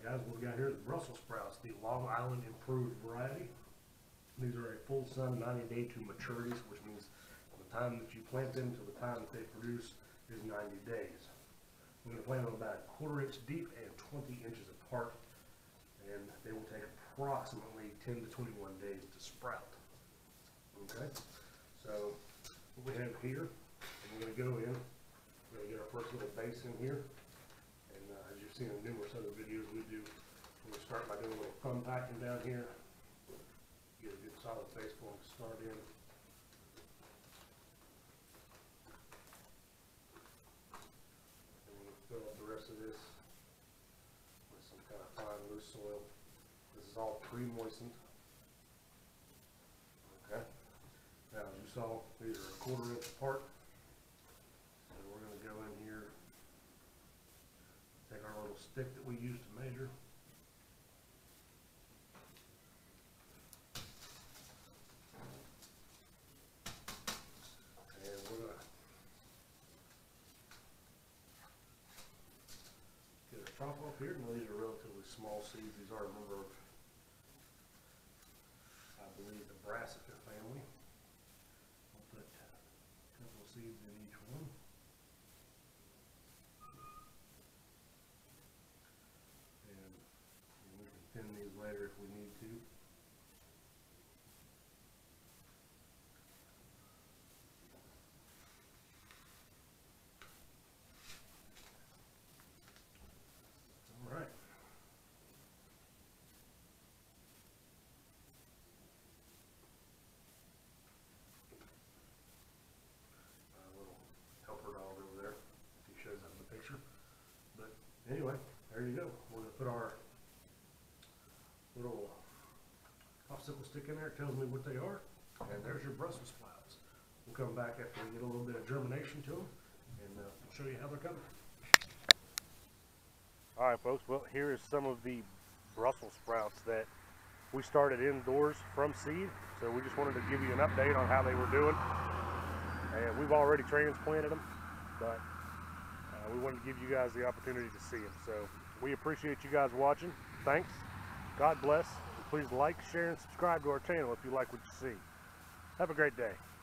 Guys, what we got here is Brussels sprouts, the Long Island improved variety. These are a full sun 90-day to maturity, which means from the time that you plant them to the time that they produce is 90 days. We're going to plant them about 1/4 inch deep and 20 inches apart, and they will take approximately 10 to 21 days to sprout. Okay, so what we have here, and we're going to go in, we're going to get our first little base in here. As you've seen in numerous other videos we do, we're going to start by doing a little thumb packing down here. Get a good solid base for them to start in. And we're going to fill up the rest of this with some kind of fine loose soil. This is all pre-moistened. Okay. Now as you saw, these are 1/4 inch apart. So we're going to go in here. Take our little stick that we use to measure. And we're going to get a chop off here. Now these are relatively small seeds. These are a member of, I believe, the Brassica family. We'll put a couple of seeds in each one. Thin these later if we need to. All right. A little helper dog over there, if he shows up in the picture. But anyway, there you go. We're going to put our little popsicle stick in there. It tells me what they are, and there's your Brussels sprouts. We'll come back after we get a little bit of germination to them, and we'll show you how they're coming. All right, folks. Well, here is some of the Brussels sprouts that we started indoors from seed. So we just wanted to give you an update on how they were doing. And we've already transplanted them, but we wanted to give you guys the opportunity to see them. So we appreciate you guys watching. Thanks. God bless. Please like, share, and subscribe to our channel if you like what you see. Have a great day.